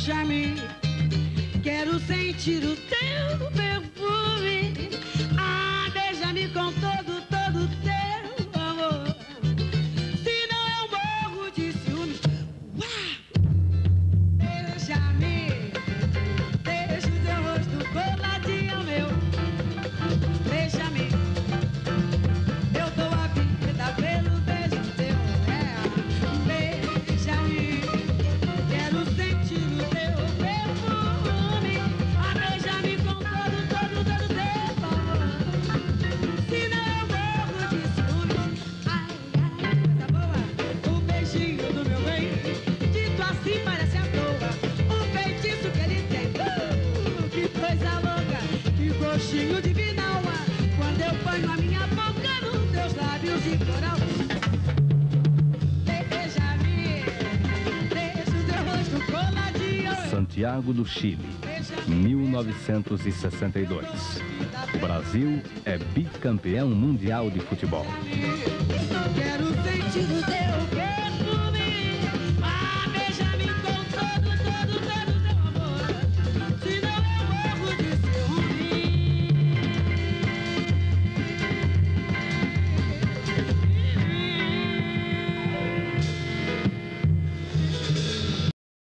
beija-me, quero sentir o teu perfume. Ah, beija-me com todo teu amor, senão eu morro de ciúmes. Uau! Beija-me, deixa o teu rosto coladinho ao meu. Beija-me, eu dou a vida pelo beijo teu. Beija-me, quero sentir o teu perfume. Ah, beija-me com todo teu amor, senão eu morro de ciúmes. Ai, ai, coisa boa, o beijinho do meu bem, dito assim parece à toa, o feitiço que ele tem. Que coisa louca, que gostinho de vinalma, quando eu ponho a minha boca nos teus lábios de coral. Beija-me, deixa o teu rosto coladinho. Santiago do Chile, 1962. O Brasil é bicampeão mundial de futebol.